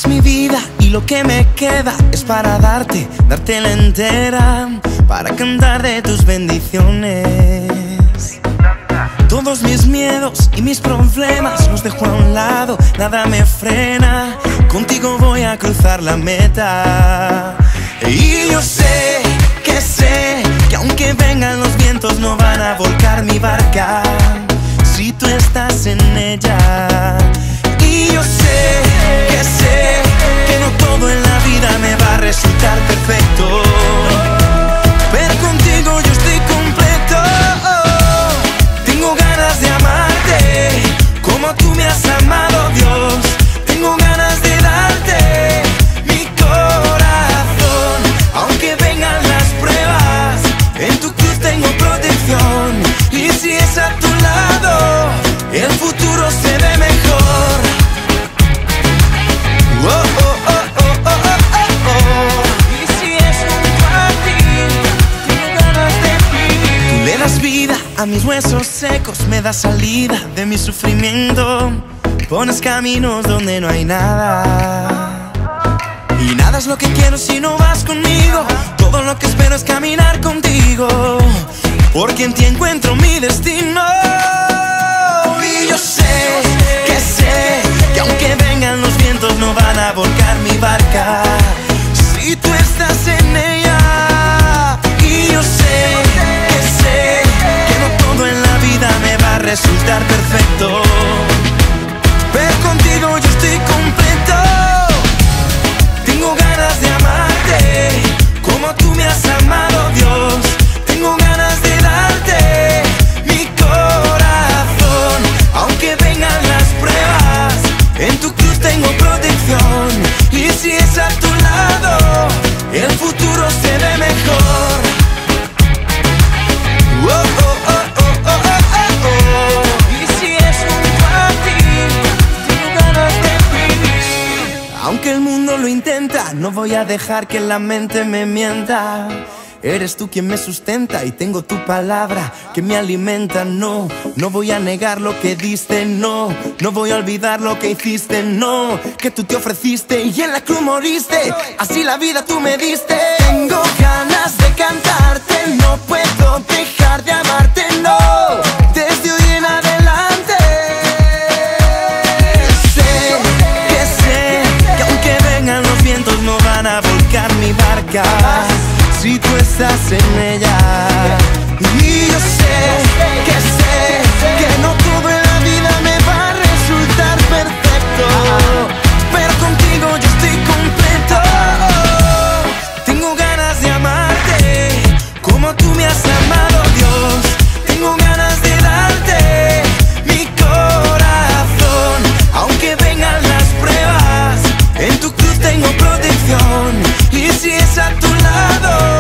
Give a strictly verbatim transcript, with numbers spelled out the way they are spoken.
mi vida y lo que me queda es para darte, dártela entera, para cantar de tus bendiciones. Todos mis miedos y mis problemas los dejo a un lado, nada me frena, contigo voy a cruzar la meta. Y yo sé, que sé, que aunque vengan los vientos no van a volcar mi barca, si tú estás en ella. Y yo sé, que sé, que no todo en la vida me va a resultar perfecto, pero contigo yo estoy completo. Tengo ganas de amarte como tú me has amado, Dios. Tengo ganas de darte mi corazón, aunque vengan las pruebas, en tu cruz tengo protección. Y si es a tu lado, el futuro se ve mejor. Oh, oh, oh, oh, oh, oh, oh. Y si es junto a ti, tengo ganas de vivir. Tú le das vida a mis huesos secos, me das salida de mi sufrimiento, pones caminos donde no hay nada. Y nada es lo que quiero si no vas conmigo, todo lo que espero es caminar contigo, porque en ti encuentro mi destino. Y yo sé, que sé, que aunque vengan los vientos no van a volcar mi barca, si tú estás en ella. Y yo sé, que sé, que no todo en la vida me va a resultar perfecto, pero contigo yo estoy completo. Tengo ganas de amarte como tú me has amado, Dios. Tengo ganas de darte mi corazón, aunque vengan las pruebas, en tu cruz tengo protección. Y si es a tu lado, el futuro se ve mejor. Oh, oh, oh, oh, oh, oh, oh. Y si es junto a ti, tengo ganas de vivir. Aunque el mundo lo intenta, no voy a dejar que la mente me mienta. Eres tú quien me sustenta y tengo tu palabra que me alimenta. No, no voy a negar lo que diste, no, no voy a olvidar lo que hiciste, no, que tú te ofreciste y en la cruz moriste, así la vida tú me diste. Tengo ganas de cantarte, no puedo dejar de amarte, no, desde hoy en adelante. Sé, que sé, que aunque vengan los vientos no van a volcar mi barca, si tú estás en ella. Y yo sé, que sé, que no todo en la vida me va a resultar perfecto, pero contigo yo estoy completo. Tengo ganas de amarte como tú me has amado, Dios. Tengo ganas de darte mi corazón, aunque vengan las pruebas, en tu cruz tengo protección. Y si es a tu lado,